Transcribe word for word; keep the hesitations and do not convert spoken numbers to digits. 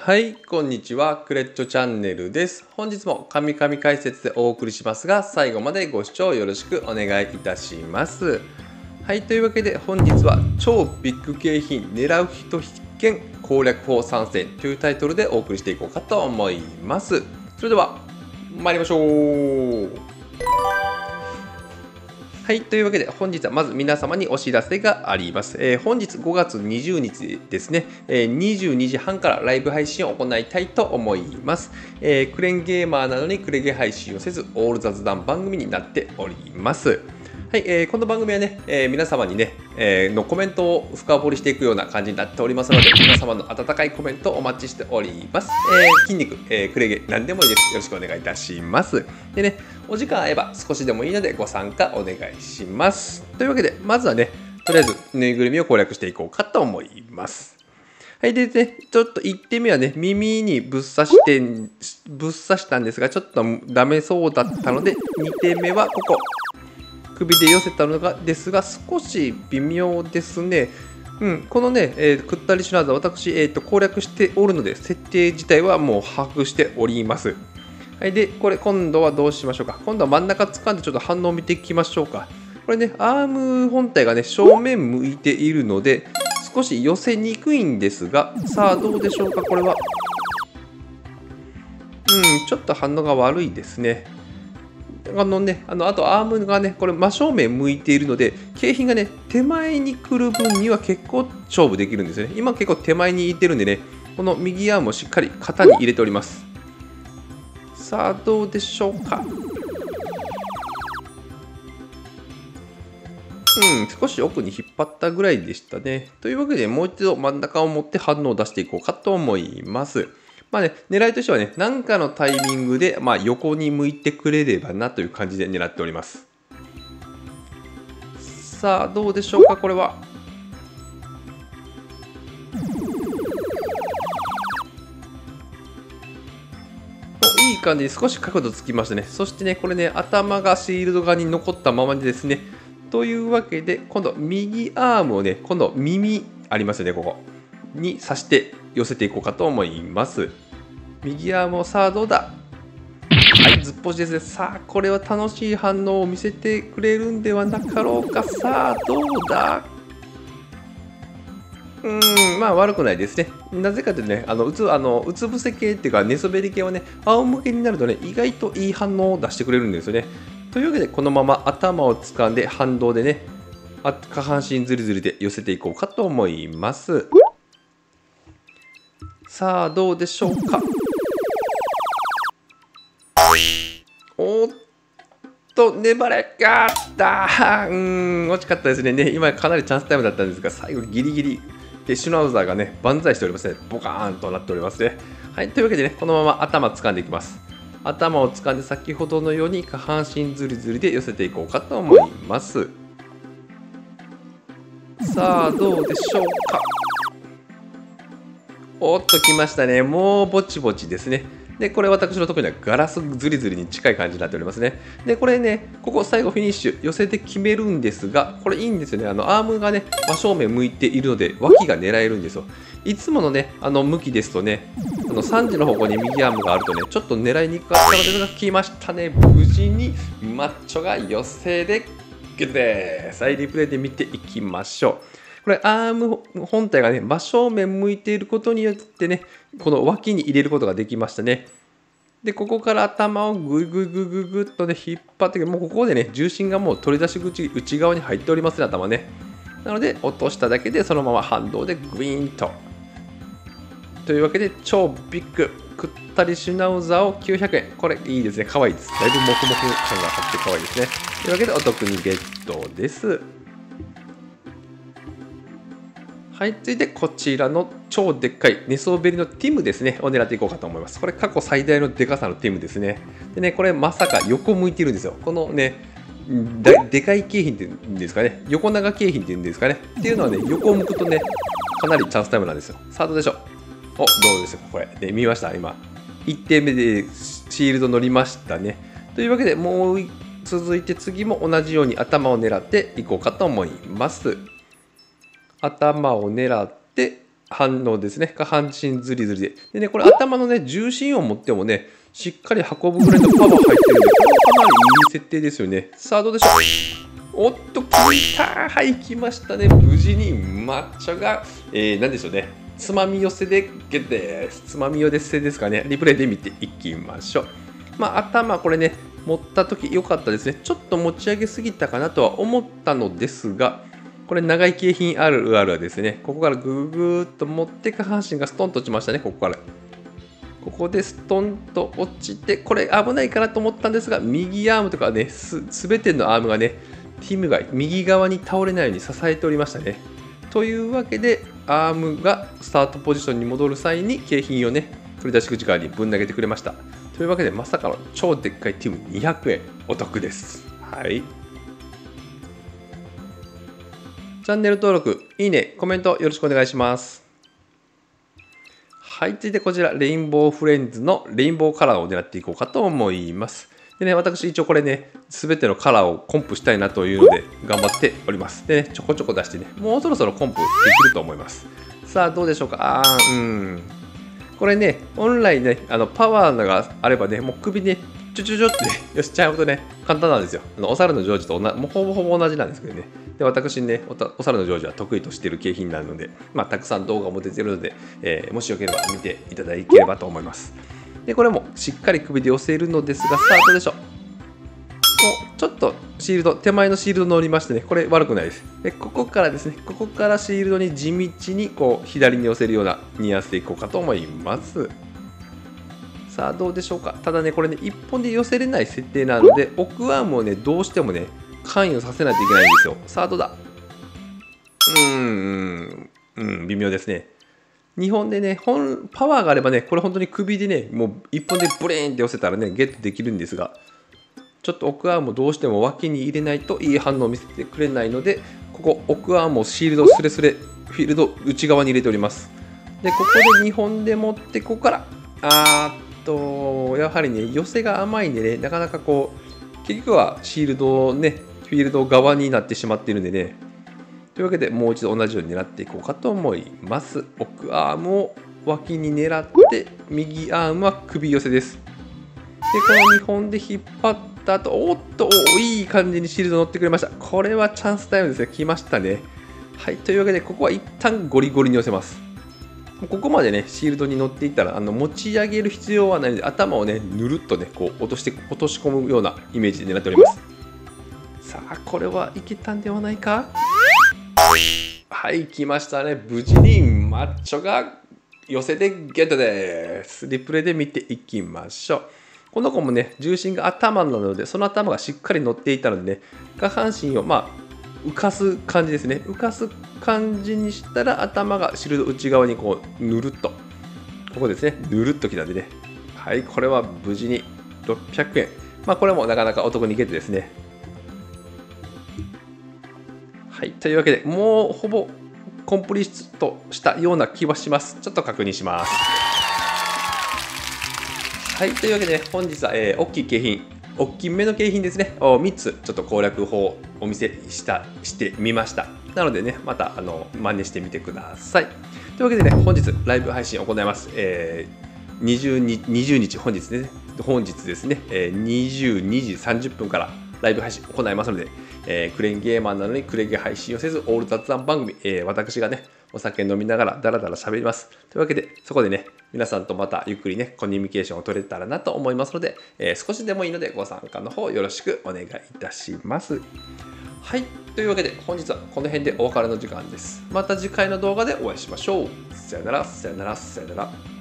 はい、こんにちは。クレッチョチャンネルです。本日も神々解説でお送りしますが、最後までご視聴よろしくお願いいたします。はい、というわけで本日は超ビッグ景品狙う人必見攻略法参戦というタイトルでお送りしていこうかと思います。それでは参りましょう。はい、というわけで本日はまず皆様にお知らせがあります。えー、本日ごがつにじゅうにちですね、えー、にじゅうにじはんからライブ配信を行いたいと思います。えー、クレーンゲーマーなのにクレゲ配信をせず、オール雑談番組になっております。はい、えー、この番組はね、えー、皆様にね、えー、のコメントを深掘りしていくような感じになっておりますので、皆様の温かいコメントをお待ちしております。えー、筋肉、えー、クレゲ、何でもいいです。よろしくお願いいたします。でね、お時間合えば少しでもいいのでご参加お願いします。というわけで、まずはね、とりあえずぬいぐるみを攻略していこうかと思います。はい、でね、ちょっといってんめはね、耳にぶっ刺して、ぶっ刺したんですが、ちょっとダメそうだったので、にてんめはここ。首で寄せたのがですが少し微妙ですね。うん、このね、えー、くったりシュナウザー私、えー、と攻略しておるので設定自体はもう把握しております。はい、でこれ今度はどうしましょうか。今度は真ん中掴んでちょっと反応を見ていきましょうか。これねアーム本体がね正面向いているので少し寄せにくいんですが、さあどうでしょうか。これはうんちょっと反応が悪いですね。あのね、あのあとアームがね、これ真正面向いているので、景品がね、手前に来る分には結構勝負できるんですよね。今結構手前にいてるんでね、この右アームをしっかり型に入れております。さあ、どうでしょうか。うん、少し奥に引っ張ったぐらいでしたね。というわけで、もう一度真ん中を持って反応を出していこうかと思います。まあね、狙いとしてはね、何かのタイミングで、まあ、横に向いてくれればなという感じで狙っております。さあ、どうでしょうか、これは。お、いい感じに少し角度つきましたね。そしてね、これね、頭がシールド側に残ったままでですね。というわけで、今度、右アームをね、今度、耳ありますよね、ここ。に刺して寄せていこうかと思います。右アームをさあどうだ。はい、ずっぽしですね。さあこれは楽しい反応を見せてくれるんではなかろうか。さあどうだ。うーんまあ悪くないですね。なぜかというとね、あのうつあのうつ伏せ系っていうか寝そべり系はね、仰向けになるとね意外といい反応を出してくれるんですよね。というわけでこのまま頭を掴んで反動でね、下半身ずりずりで寄せていこうかと思います。さあどうでしょうか。おっと粘れがったうーん惜しかったですね。ね今かなりチャンスタイムだったんですが最後ギリギリでシュナウザーがね万歳しておりますね。ボカーンとなっておりますね。はい、というわけでねこのまま頭掴んでいきます。頭を掴んで先ほどのように下半身ずりずりで寄せていこうかと思います。さあどうでしょうか。おっときましたね。もうぼちぼちですね。で、これ私の得意なガラスズリズリに近い感じになっておりますね。で、これね、ここ最後フィニッシュ寄せて決めるんですが、これいいんですよね。あのアームがね、真正面向いているので、脇が狙えるんですよ。いつものね、あの向きですとね、あのさんじの方向に右アームがあるとね、ちょっと狙いにくかったのですが、来ましたね。無事にマッチョが寄せでゲットです。はい、リプレイで見ていきましょう。これアーム本体がね真正面向いていることによってねこの脇に入れることができましたね。でここから頭をグイグイグイグイグッとね引っ張ってもうここでね重心がもう取り出し口内側に入っておりますね。頭ね。なので落としただけでそのまま反動でグイーンと。というわけで超ビッグくったりシュナウザーをきゅうひゃくえん。これいいですね。かわいいです。だいぶモフモフ感があってかわいいですね。というわけでお得にゲットです。はい、続いてこちらの超でっかい寝そべりのティムですねを狙っていこうかと思います。これ過去最大のでかさのティムですね。でねこれまさか横向いてるんですよ。このねでかい景品っていうんですかね、横長景品っていうんですかねっていうのはね横を向くとねかなりチャンスタイムなんですよ。さあどうでしょう。おどうですかこれで見ました。今いってんめでシールド乗りましたね。というわけでもう続いて次も同じように頭を狙っていこうかと思います。頭を狙って反応ですね。下半身ずりずりで。でね、これ頭のね、重心を持ってもね、しっかり運ぶぐらいのパワー入ってるんで、これはかなりいい設定ですよね。さあ、どうでしょう。おっと、来た。はい、来ましたね。無事にマッチョが、えー、何でしょうね。つまみ寄せでゲットです。つまみ寄せですかね。リプレイで見ていきましょう。まあ、頭、これね、持った時良かったですね。ちょっと持ち上げすぎたかなとは思ったのですが、これ長い景品あるあるはですね、ここからぐぐーっと持って下半身がストンと落ちましたね、ここから。ここでストンと落ちて、これ危ないかなと思ったんですが、右アームとかね、すべてのアームがね、ティムが右側に倒れないように支えておりましたね。というわけで、アームがスタートポジションに戻る際に景品をね、取り出し口側にぶん投げてくれました。というわけで、まさかの超でっかいティムにひゃくえんお得です。はい。チャンネル登録、いいね、コメントよろしくお願いします。はい、続いてこちら、レインボーフレンズのレインボーカラーを狙っていこうかと思います。でね、私一応これね、すべてのカラーをコンプしたいなというので頑張っております。でね、ちょこちょこ出してね、もうそろそろコンプできると思います。さあ、どうでしょうか。あー、うん。これね、本来ね、あのパワーがあればね、もう首ね、ちょちょちょってね、よしちゃうとね、簡単なんですよ。あのお猿のジョージと同じ、もうほぼほぼ同じなんですけどね。で、私ね、おたお猿のジョージは得意としている景品なので、まあ、たくさん動画も出てるので、えー、もしよければ見ていただければと思います。で、これもしっかり首で寄せるのですが、スタートでしょ。おちょっとシールド、手前のシールド乗りましてね、これ悪くないです。で、ここからですね、ここからシールドに地道にこう左に寄せるようなニュアンスでいこうかと思います。さあ、どうでしょうか。ただね、これね、いっぽんで寄せれない設定なので、奥アームをね、どうしてもね、関与させないといけないんですよ。さあ、どうだ。うーん、うん、微妙ですね。にほんでね、本パワーがあればね、これ本当に首でね、もういっぽんでブレーンって寄せたらね、ゲットできるんですが、ちょっと奥アームをどうしても脇に入れないといい反応を見せてくれないので、ここ奥アームをシールドスレスレフィールド内側に入れております。で、ここでにほんで持ってここから、あーっとやはりね寄せが甘いんでね、なかなかこう結局はシールドねフィールド側になってしまっているんでね。というわけでもう一度同じように狙っていこうかと思います。奥アームを脇に狙って右アームは首寄せです。でこのにほんで引っ張った後、おっといい感じにシールド乗ってくれました。これはチャンスタイムですね。来ましたね。はい、というわけでここは一旦ゴリゴリに寄せます。ここまでねシールドに乗っていったらあの持ち上げる必要はないので、頭をねぬるっとねこう落として落とし込むようなイメージで狙っております。さあこれはいけたんではないか。はい、来ましたね。無事にマッチョが寄せてゲットです。リプレイで見ていきましょう。この子もね重心が頭なので、その頭がしっかり乗っていたのでね、下半身をまあ浮かす感じですね。浮かす感じにしたら頭がシールド内側にこうぬるっと、ここですね、ぬるっときたんでね。はい、これは無事にろっぴゃくえん。まあこれもなかなかお得にゲットですね。はい、というわけでもうほぼコンプリートしたような気はします。ちょっと確認します。はい、というわけで本日は、えー、大きい景品、大きめの景品ですね、をみっつちょっと攻略法をお見せしたしてみました。なのでね、またあの真似してみてください。というわけでね、本日ライブ配信を行います。えー、にじゅうにち、本日ね、本日ですね、えー、にじゅうにじさんじゅっぷんからライブ配信を行いますので、えー、クレーンゲーマーなのにクレゲ配信をせず、オール雑談番組、えー、私がね、お酒飲みながらダラダラ喋ります。というわけで、そこでね、皆さんとまたゆっくりね、コミュニケーションを取れたらなと思いますので、えー、少しでもいいのでご参加の方よろしくお願いいたします。はい、というわけで本日はこの辺でお別れの時間です。また次回の動画でお会いしましょう。さよなら、さよなら、さよなら。